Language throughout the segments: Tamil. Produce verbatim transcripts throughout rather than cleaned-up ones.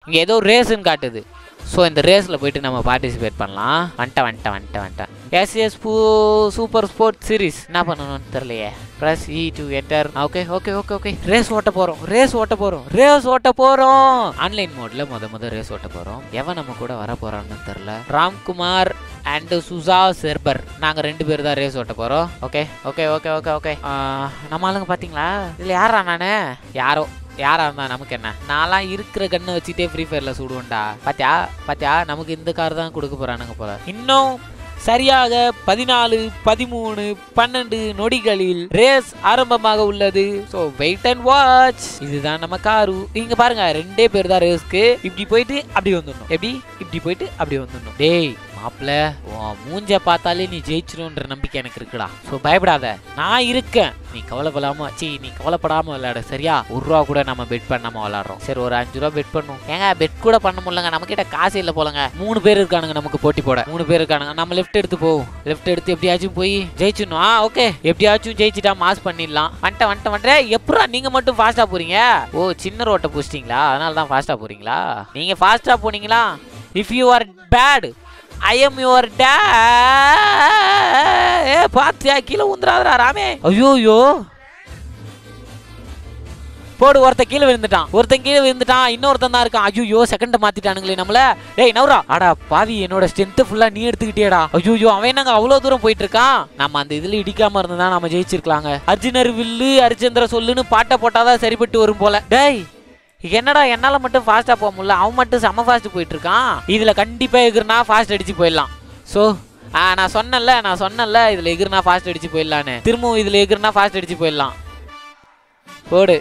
இங்கே ஏதோ ரேஸ்ன்னு காட்டுது. ஸோ இந்த ரேஸில் போயிட்டு நம்ம பார்ட்டிசிபேட் பண்ணலாம். வந்துட்டேன் வந்துட்டேன் வந்துட்டேன் வந்துட்டேன் எஸ்எஸ் பூ சூப்பர் ஸ்போர்ட்ஸ் சீரீஸ் என்ன பண்ணணும்னு தெரியலையே. Press E to enter. Okay okay okay okay race ஓட்ட போகிறோம் ரேஸ் ஓட்ட போகிறோம் ரேஸ் ஓட்ட போகிறோம் ஆன்லைன் மோடில் முத முத ரேஸ் ஓட்ட போகிறோம். எவன் நம்ம கூட வர போகிறான்னு தெரில. ராம்குமார் அண்ட் சுசா செர்பர் நாங்கள் ரெண்டு பேர் தான் ரேஸ் ஓட்ட போகிறோம். Okay okay okay okay okay நம்ம ஆளுங்க பார்த்தீங்களா? இதில் யாரா நான்? யாரோ யாரா இருந்தா நமக்கு என்ன? நான்லாம் இருக்கிற கண்ணை வச்சுட்டே ஃப்ரீ ஃபயர்ல சுடுவேன்டா. பாத்தியா பாத்தியா நமக்கு இந்த கார் தான் கொடுக்க போறானுங்க போல. இன்னும் சரியாக பதினாலு பதிமூணு பன்னெண்டு நொடிகளில் ரேஸ் ஆரம்பமாக உள்ளது. So wait and watch. இதுதான் நம்ம காரு. இங்க பாருங்க ரெண்டே பேர் தான் ரேஸ்க்கு. இப்படி போயிட்டு அப்படி வந்துடணும். எப்படி இப்படி போயிட்டு அப்படி வந்துடணும். டேய் மாப்பிள்ள மூஞ்ச பார்த்தாலே நீ ஜெயிச்சிருன்ற நம்பிக்கை எனக்கு இருக்குடா. ஸோ பயப்படாத நான் இருக்கேன். நீ கவலைப்படாம சி நீ கவலைப்படாம விளையாட சரியா? ஒரு ரூபா கூட நம்ம பெட் பண்ணாம விளையாடுறோம். சரி ஒரு அஞ்சு ரூபா பெட் பண்ணும். ஏங்க பெட் கூட பண்ண முடியலங்க. நம்ம கிட்ட காசு இல்லை போலங்க. மூணு பேர் இருக்கானுங்க நமக்கு போட்டி போட. மூணு பேர் இருக்கானுங்க. நம்ம லெஃப்ட் எடுத்து போவோம். லெஃப்ட் எடுத்து எப்படியாச்சும் போய் ஜெயிச்சிடணும். ஆ ஓகே எப்படியாச்சும் ஜெயிச்சிட்டா மாஸ் பண்ணிடலாம். வந்துட்டேன் வந்துட்டேன் வந்துட்டேன். எப்படா நீங்க மட்டும் ஃபாஸ்டா போறீங்க? ஓ சின்ன ரோட்டை பூச்சிட்டீங்களா? அதனால தான் ஃபாஸ்டா போறீங்களா? நீங்க ஃபாஸ்டா போனீங்களா? If you are bad I am your dad. ஏ பாத்தியா கீழே உந்துறாதடா ராமே. ஐயோயோ போடு. ஒருத்த கீழே விழுந்துட்டான். ஒருத்தன் கீழே விழுந்துட்டான். இன்னொருத்தன் தான் இருக்கான். ஐயோ செகண்ட் மாத்திட்டானுங்களே நம்மள. டேய் நவரா. அடா பாவி என்னோட ஸ்ட்ரென்த் ஃபுல்லா நீ எடுத்துக்கிட்டேடா. ஐயோ அவன் என்னங்க அவ்வளவு தூரம் போயிட்டு இருக்கான். நம்ம அந்த இதுல இடிக்காம இருந்தா நம்ம ஜெயிச்சிருக்கலாங்க. அர்ஜுனர் வில்லு அரிச்சந்திர சொல்லுன்னு பாட்டை போட்டாதான் சரிப்பட்டு வரும் போல. டேய் என்னடா என்னால மட்டும் ஃபாஸ்டா போக முடியல. அவன் மட்டும் செம ஃபாஸ்ட் போயிட்டு இருக்கான். இதுல கண்டிப்பா எகிர்னா ஃபாஸ்ட் அடிச்சு போயிடலாம். ஸோ நான் சொன்னேன்ல நான் சொன்னேன்ல இதுல எகிர்னா ஃபாஸ்ட் அடிச்சு போயிடலான்னு. திரும்பவும் இதுல எகிர்னா ஃபாஸ்ட் அடிச்சு போயிடலாம். போடு.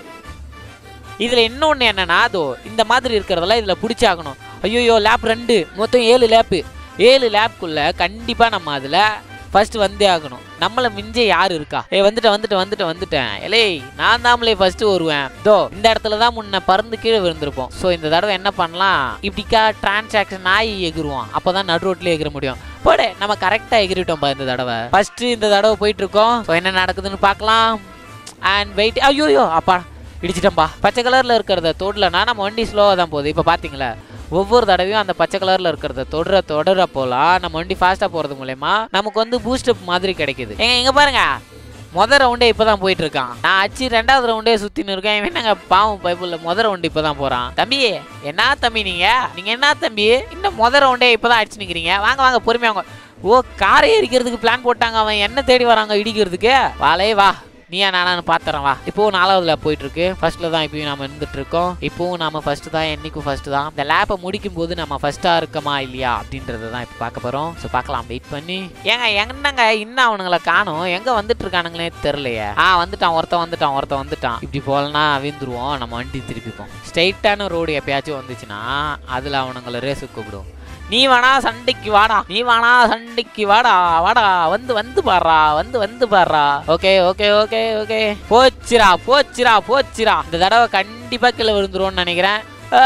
இதுல இன்னொன்னு என்னன்னா அதோ இந்த மாதிரி இருக்கிறதெல்லாம் இதுல பிடிச்சாகணும். ஐயோ லேப் ரெண்டு மொத்தம் ஏழு லேப்பு. ஏழு லேப்புக்குள்ள கண்டிப்பா நம்ம அதுல ஃபர்ஸ்ட் வந்தே ஆகணும். நம்மளை மிஞ்ச யாரு இருக்கா? ஏ வந்துட்டேன் வந்துட்டேன் வந்துட்டேன் வந்துட்டேன். எலே நான் தாமலே ஃபர்ஸ்ட் வருவேன். தோ இந்த இடத்துல தான் முன்ன பறந்து கீழே விழுந்திருப்போம். ஸோ இந்த தடவை என்ன பண்ணலாம்? இப்படிக்கா டிரான்சாக்ஷன் ஆகி எகிருவோம். அப்போதான் நடு ரோட்ல எகிர முடியும். போடு நம்ம கரெக்டா எகிரிட்டோம்பா இந்த தடவை. ஃபர்ஸ்ட் இந்த தடவை போயிட்டு இருக்கோம். ஸோ என்ன நடக்குதுன்னு பார்க்கலாம். And wait. ஐயோயோ அப்பா இடிச்சிட்டம்பா. பச்சை கலர்ல இருக்கிறத தோடலன்னா நம்ம வண்டி ஸ்லோவா தான் போகுது. இப்போ பாத்தீங்களா ஒவ்வொரு தடவையும் அந்த பச்சை கலர்ல இருக்கிறத தொடர தொடர போலாம். நம்ம வண்டி ஃபாஸ்டா போறது மூலமா நமக்கு வந்து பூஸ்ட் அப் மாதிரி கிடைக்குது. ஏங்க இங்க பாருங்க மொதல் ரவுண்டே இப்பதான் போயிட்டு இருக்கான். நான் அச்சு ரெண்டாவது ரவுண்டே சுத்தின்னு இருக்கேன். என்னங்க பாவம் பைப்புல முதல் ரவுண்டு இப்பதான் போறான். தம்பி என்ன தம்பி நீங்க நீங்க என்ன தம்பி இன்னும் முதல் ரவுண்டே இப்பதான் அடிச்சு நிக்கிறீங்க. வாங்க வாங்க பொறுமையா வாங்க. ஓ காரை எரிக்கிறதுக்கு பிளான் போட்டாங்க. அவன் என்ன தேடி வராங்க இடிக்கிறதுக்கு. வாலே வா நீயா நானான்னு பாத்துறேன் வா. இப்போவும் நாலாவதுல போயிட்டு இருக்கு. ஃபர்ஸ்ட்ல தான் இப்பயும் நாம இருந்துட்டு இருக்கோம். இப்போவும் நாம ஃபர்ஸ்ட் தான். என்னைக்கும் ஃபர்ஸ்ட் தான். இந்த லேப்பை முடிக்கும் போது நம்ம ஃபர்ஸ்டா இருக்கமா இல்லையா அப்படின்றத தான் இப்போ பார்க்க போறோம். ஸோ பார்க்கலாம் வெயிட் பண்ணி. ஏங்க என்னங்க இன்னும் அவனுங்களை காணும். எங்க வந்துட்டு இருக்கானுங்களே தெரியலையே. ஆ வந்துட்டான் ஒருத்தன் வந்துட்டான் ஒருத்தன் வந்துட்டான். இப்படி போலனா விந்துருவோம். நம்ம வண்டி திருப்பிப்போம். ஸ்ட்ரைட்டான ரோடு எப்பயாச்சும் வந்துச்சுன்னா அதுல அவனுங்களை ரேஸுக்கு கூப்பிடுவோம். நீ வேணா சண்டைக்கு வாடா நீ வேணா சண்டைக்கு வாடா வாடா வந்து வந்து பாடுறா வந்து வந்து பாடுறா. ஓகே ஓகே ஓகே ஓகே போச்சுரா போச்சுரா போச்சுரா. இந்த தடவை கண்டிப்பா கீழே விழுந்துருவோம்னு நினைக்கிறேன்.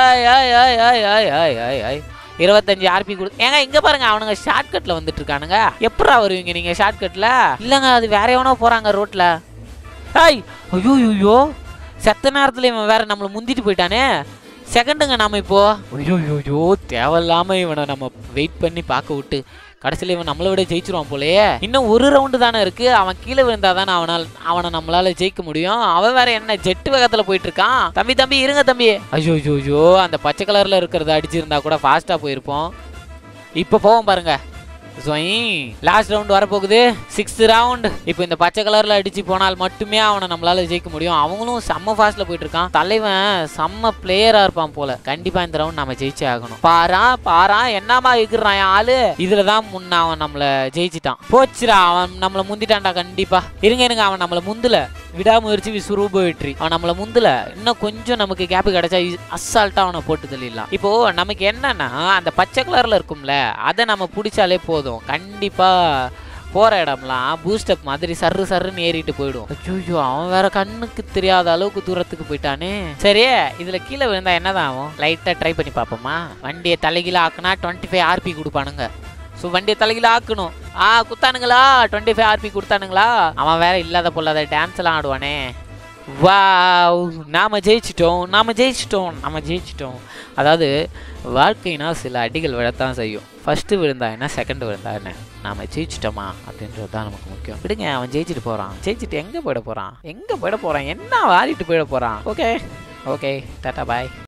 இருபத்தஞ்சு ஆர்பி கொடு. ஏங்க இங்க பாருங்க அவனுங்க ஷார்ட் கட்ல வந்துட்டு இருக்கானுங்க. எப்படா வருவீங்க நீங்க ஷார்ட் கட்ல? இல்லங்க அது வேற எவனோ போறாங்க ரோட்ல. ஐய் ஐயோ ஐயோ செத்த நேரத்துல இவன் வேற நம்மள முந்திட்டு போயிட்டானே. செகண்டுங்க நாம இப்போ ஐயோ ஐயோ தேவையில்லாம இவனை நம்ம வெயிட் பண்ணி பார்க்க விட்டு கடைசியில் இவன் நம்மளை விட ஜெயிச்சிருவான் போலயே. இன்னும் ஒரு ரவுண்டு தானே இருக்கு. அவன் கீழே விழுந்தா தானே அவனால் அவனை நம்மளால ஜெயிக்க முடியும். அவன் வேற என்ன ஜெட்டு வேகத்துல போயிட்டு இருக்கான். தம்பி தம்பி இருங்க தம்பி. ஐயோ ஐயோ ஐயோ அந்த பச்சை கலர்ல இருக்கிறத அடிச்சிருந்தா கூட ஃபாஸ்டா போயிருப்போம். இப்போ போவோம் பாருங்க. லாஸ்ட் ரவுண்ட் வரப்போகுது. Sixth round. இப்போ இந்த பச்சை கலர்ல அடிச்சு போனால் மட்டுமே அவனை நம்மளால ஜெயிக்க முடியும். அவங்களும் செம்ம ஃபாஸ்ட்ல போயிட்டு இருக்கான். தலைவன் செம்ம பிளேயரா இருப்பான் போல. கண்டிப்பா இந்த ரவுண்ட் நம்ம ஜெயிச்சே ஆகணும். பாரா பாரா என்னமா இருக்கிறான் ஆளு. இதுலதான் முன்ன அவன் நம்மள ஜெயிச்சிட்டான். போச்சுரா அவன் நம்மள முந்திட்டான்டா. கண்டிப்பா இருங்க இருங்க அவன் நம்மள முந்துல. விடாமுயற்சி விஸ்வரூப வெற்றி. அவன் நம்மள முந்துல. இன்னும் கொஞ்சம் நமக்கு கேப் கிடைச்சா அசால்ட்டா அவனை போட்டு தள்ளிடலாம். இப்போ நமக்கு என்னன்னா அந்த பச்சை கலர்ல இருக்கும்ல அதை நம்ம பிடிச்சாலே போதும். கண்டிப்பா போற இடம்லாம் பூஸ்டப் மாதிரி சர்ரு சர்ருன்னு ஏறிட்டு போயிடும். ஐயோ அவன் வேற கண்ணுக்கு தெரியாத அளவுக்கு தூரத்துக்கு போயிட்டானே. சரி இதுல கீழே விழுந்தா என்னதான் ஆகும்? லைட்டா ட்ரை பண்ணி பார்ப்போமா? வண்டியை தலைகீழ ஆக்குனா டுவெண்ட்டி ஃபைவ் ஆர்பி கொடுப்பானுங்க. ஸோ வண்டியை தலைகீழ ஆக்கணும். ஆ குத்தானுங்களா டுவெண்ட்டி ஃபைவ் ஆர்பி கொடுத்தானுங்களா? அவன் வேற இல்லாத பொல்லாத டான்ஸ் எல்லாம் ஆடுவானே. வாவ், நாம ஜெயிச்சிட்டோம் நாம ஜெயிச்சிட்டோம் நாம ஜெயிச்சிட்டோம். அதாவது வாழ்க்கைனா சில அடிகள் விழத்தான் செய்யும். ஃபர்ஸ்ட் விழுந்தா என்ன, செகண்ட் விழுந்தா என்ன, நாம ஜெயிச்சிட்டோமா அப்படின்றது தான் நமக்கு முக்கியம். விடுங்க, அவன் ஜெயிச்சிட்டு போறான். ஜெயிச்சிட்டு எங்க போயிட போறான், எங்க போயிட போறான், என்ன வாரிட்டு போயிட போறான். ஓகே ஓகே, டாடா பாய்.